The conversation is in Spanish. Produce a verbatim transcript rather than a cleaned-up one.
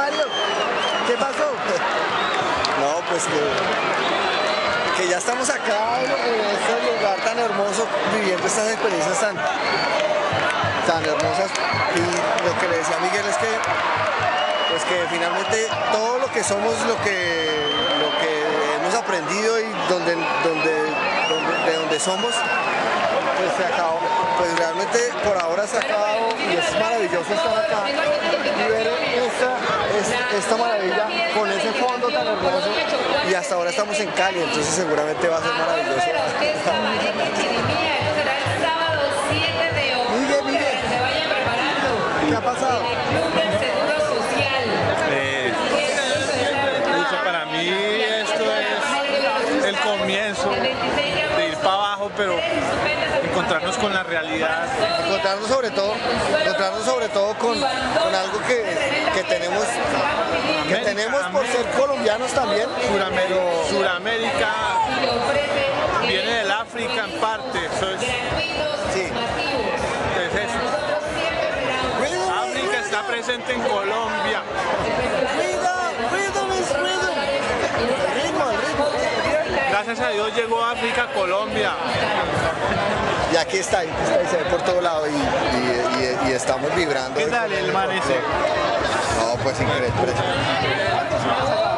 Mario? ¿Qué pasó? No, pues que, que ya estamos acá en este lugar tan hermoso, viviendo estas experiencias tan, tan hermosas. Y lo que le decía a Miguel es que, pues que finalmente todo lo que somos, lo que, lo que hemos aprendido y donde, donde, donde, de donde somos, pues se acabó. Pues realmente por ahora se ha acabado y es maravilloso estar acá y ver esta, esta, esta maravilla con ese fondo tan hermoso, y hasta ahora estamos en Cali, entonces seguramente va a ser maravilloso. Miguel, Miguel, ¿qué ha pasado? Eh, para mí esto es el comienzo de ir para abajo, pero encontrarnos con la realidad. Encontrarnos sobre todo, encontrarnos sobre todo con, con algo que, que tenemos, que América, tenemos por América. ser colombianos también. Suramérica, Suramérica viene del África en parte, eso es, Sí. es eso. África está presente en Colombia. Rhythm, rhythm is rhythm. El ritmo, el ritmo. Gracias a Dios llegó África a Colombia. Y aquí está, aquí está, y se ve por todo lado y, y, y, y estamos vibrando. ¿Qué tal el man ese? No, pues increíble.